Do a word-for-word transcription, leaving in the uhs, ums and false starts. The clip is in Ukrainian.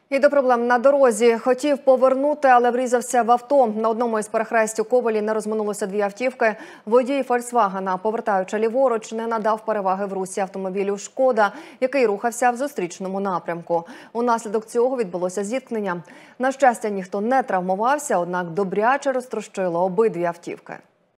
І до проблем на дорозі. Хотів повернути, але врізався в авто. На одному із перехрестів Ковелі не розминулися дві автівки. Водій «Фольксвагена», повертаючи ліворуч, не надав переваги в русі автомобілю «Шкода», який рухався в зустрічному напрямку. Унаслідок цього відбулося зіткнення. На щастя, ніхто не травмувався, однак добряче розтрощило обидві автівки.